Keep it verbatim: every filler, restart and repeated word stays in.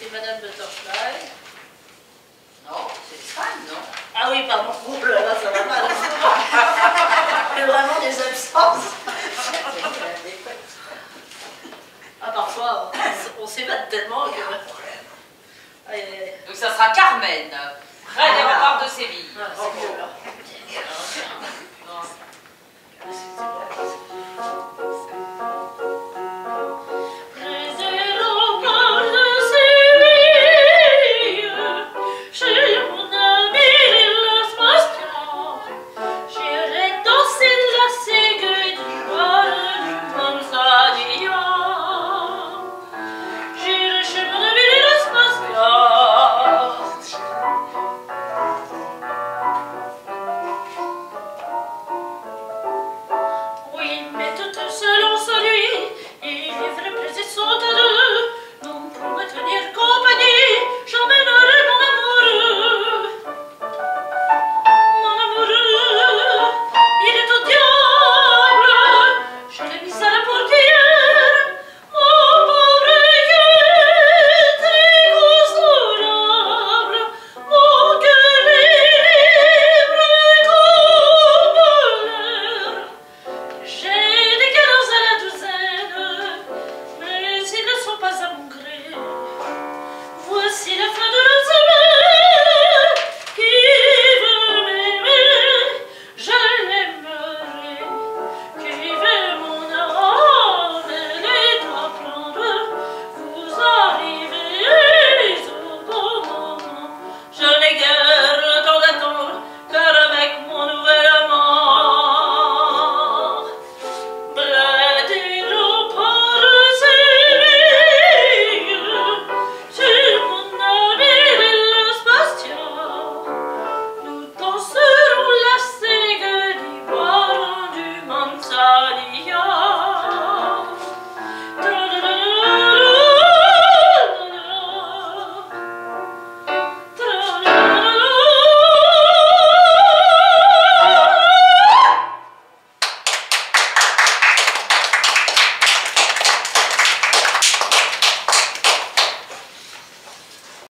c'est Madame Butterfly. Non, c'est l'Espagne, non? Ah oui, pardon. Oh là là, ça va mal. Il y a vraiment des absences. Ah, parfois, on s'évade tellement que... Aïe, aïe, aïe. Donc ça sera Carmen, près des remparts de Séville. Ah, c'est mieux là. Sorry.